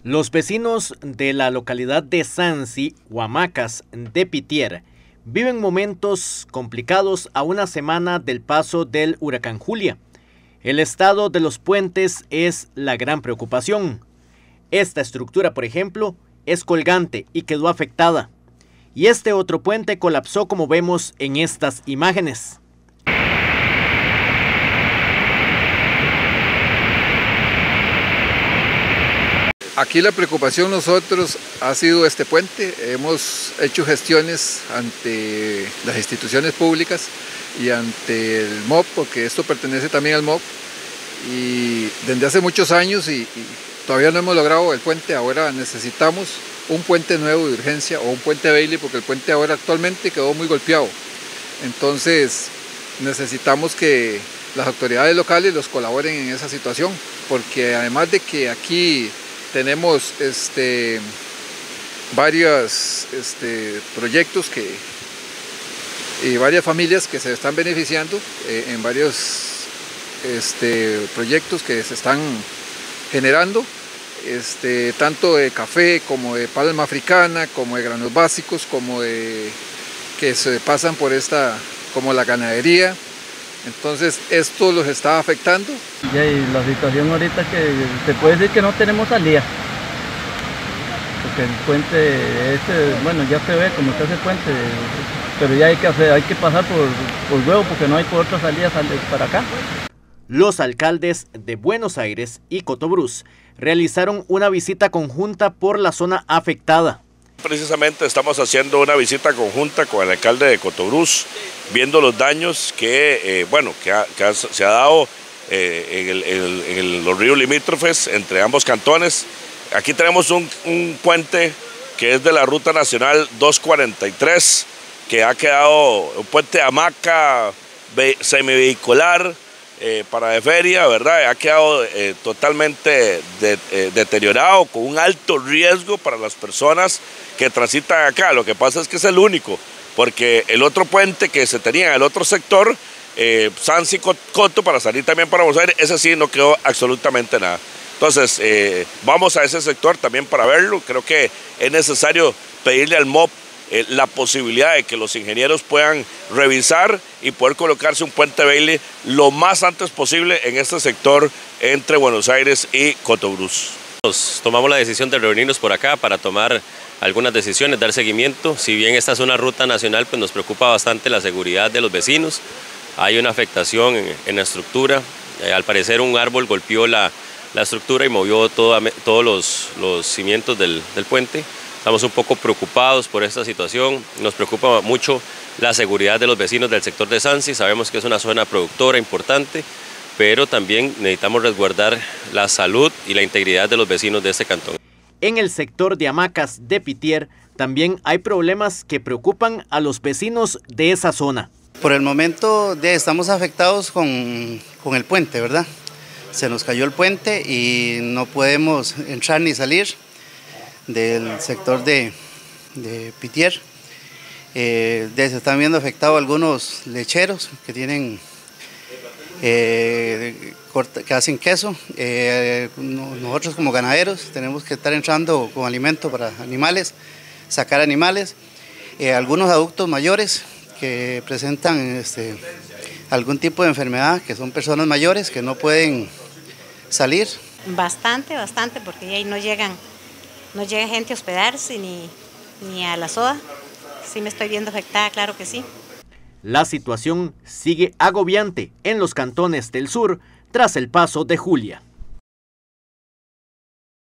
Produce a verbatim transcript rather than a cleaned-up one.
Los vecinos de la localidad de Sansi, Huamacas de Pitier, viven momentos complicados a una semana del paso del huracán Julia. El estado de los puentes es la gran preocupación. Esta estructura, por ejemplo, es colgante y quedó afectada. Y este otro puente colapsó, como vemos en estas imágenes. Aquí la preocupación nosotros ha sido este puente. Hemos hecho gestiones ante las instituciones públicas y ante el M O P, porque esto pertenece también al M O P. Y desde hace muchos años y, y todavía no hemos logrado el puente. Ahora necesitamos un puente nuevo de urgencia o un puente Bailey, porque el puente ahora actualmente quedó muy golpeado. Entonces necesitamos que las autoridades locales los colaboren en esa situación, porque además de que aquí tenemos este, varios este, proyectos que, y varias familias que se están beneficiando eh, en varios este, proyectos que se están generando, este, tanto de café como de palma africana, como de granos básicos, como de que se pasan por esta, como la ganadería. Entonces esto los está afectando. Ya, y la situación ahorita es que se puede decir que no tenemos salida. Porque el puente este, bueno, ya se ve como está ese puente, pero ya hay que hacer, hay que pasar por, por huevo porque no hay por otra salida para acá. Los alcaldes de Buenos Aires y Cotobruz realizaron una visita conjunta por la zona afectada. Precisamente estamos haciendo una visita conjunta con el alcalde de Cotobruz, viendo los daños que, eh, bueno, que, ha, que ha, se ha dado eh, en, el, en, el, en el, los ríos limítrofes entre ambos cantones. Aquí tenemos un, un puente que es de la Ruta Nacional doscientos cuarenta y tres, que ha quedado un puente de hamaca semivehicular eh, para de feria, ¿verdad? Ha quedado eh, totalmente de, eh, deteriorado, con un alto riesgo para las personas que transitan acá. Lo que pasa es que es el único, porque el otro puente que se tenía en el otro sector, eh, Sansi Coto, para salir también para Buenos Aires, ese sí no quedó absolutamente nada. Entonces, eh, vamos a ese sector también para verlo. Creo que es necesario pedirle al M O P eh, la posibilidad de que los ingenieros puedan revisar y poder colocarse un puente Bailey lo más antes posible en este sector entre Buenos Aires y Cotobruz. Nos tomamos la decisión de reunirnos por acá para tomar algunas decisiones, dar seguimiento. Si bien esta es una ruta nacional, pues nos preocupa bastante la seguridad de los vecinos. Hay una afectación en, en la estructura. Eh, al parecer un árbol golpeó la, la estructura y movió toda, todos los, los cimientos del, del puente. Estamos un poco preocupados por esta situación. Nos preocupa mucho la seguridad de los vecinos del sector de Sansi. Sabemos que es una zona productora importante, pero también necesitamos resguardar la salud y la integridad de los vecinos de este cantón. En el sector de Hamacas de Pitier también hay problemas que preocupan a los vecinos de esa zona. Por el momento de, estamos afectados con, con el puente, ¿verdad? Se nos cayó el puente y no podemos entrar ni salir del sector de, de Pitier. Eh, de, se están viendo afectados algunos lecheros que tienen Eh, que hacen queso. Eh, nosotros como ganaderos tenemos que estar entrando con alimento para animales, sacar animales, eh, algunos adultos mayores que presentan este, algún tipo de enfermedad, que son personas mayores que no pueden salir. Bastante, bastante, porque ahí no llegan, no llega gente a hospedarse ni, ni a la soda. Sí me estoy viendo afectada, claro que sí. La situación sigue agobiante en los cantones del sur tras el paso de Julia.